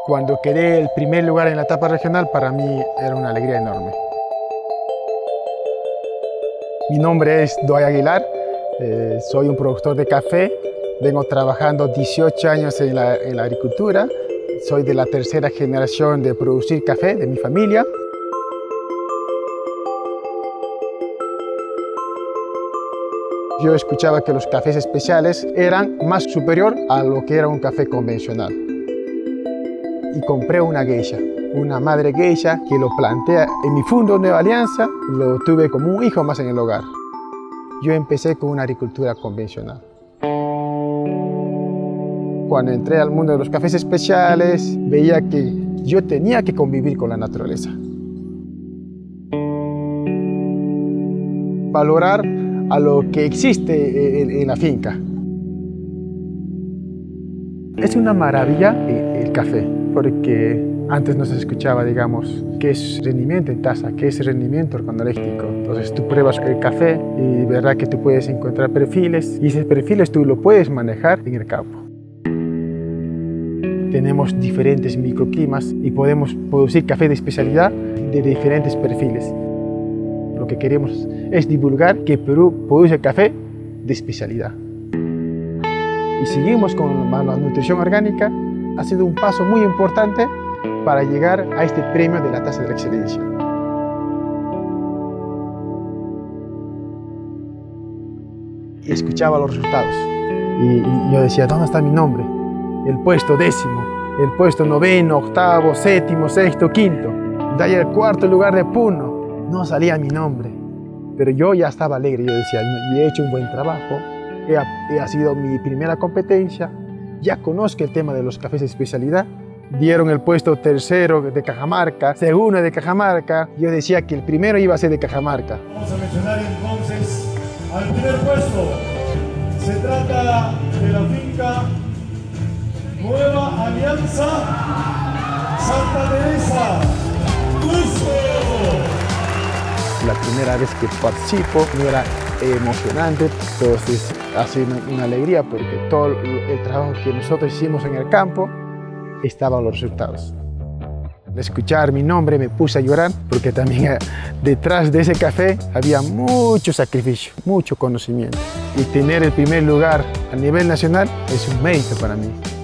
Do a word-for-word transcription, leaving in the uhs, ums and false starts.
Cuando quedé el primer lugar en la etapa regional, para mí era una alegría enorme. Mi nombre es Doy Aguilar, eh, soy un productor de café, vengo trabajando dieciocho años en la, en la agricultura, soy de la tercera generación de producir café de mi familia. Yo escuchaba que los cafés especiales eran más superior a lo que era un café convencional. Y compré una geisha, una madre geisha que lo planté en mi fondo Nueva Alianza, lo tuve como un hijo más en el hogar. Yo empecé con una agricultura convencional. Cuando entré al mundo de los cafés especiales, veía que yo tenía que convivir con la naturaleza. Valorar a lo que existe en, en la finca. Es una maravilla el café, porque antes no se escuchaba, digamos, qué es rendimiento en taza, qué es rendimiento organoléctrico. Entonces tú pruebas el café y verás que tú puedes encontrar perfiles y esos perfiles tú lo puedes manejar en el campo. Tenemos diferentes microclimas y podemos producir café de especialidad de diferentes perfiles. Lo que queremos es divulgar que Perú produce café de especialidad. Y seguimos con la nutrición orgánica. Ha sido un paso muy importante para llegar a este premio de la Taza de la Excelencia. Y escuchaba los resultados y, y yo decía, ¿dónde está mi nombre? El puesto décimo, el puesto noveno, octavo, séptimo, sexto, quinto. De ahí el cuarto lugar de Puno. No salía mi nombre, pero yo ya estaba alegre. Yo decía, he hecho un buen trabajo, he, he sido mi primera competencia, ya conozco el tema de los cafés de especialidad. Dieron el puesto tercero de Cajamarca, segundo de Cajamarca. Yo decía que el primero iba a ser de Cajamarca. Vamos a mencionar entonces al primer puesto. Se trata de la finca Nueva Alianza Santa Teresa, Cusco. La primera vez que participo no era emocionante, entonces ha sido una, una alegría porque todo el trabajo que nosotros hicimos en el campo estaban los resultados. Al escuchar mi nombre me puse a llorar porque también detrás de ese café había mucho sacrificio, mucho conocimiento. Y tener el primer lugar a nivel nacional es un mérito para mí.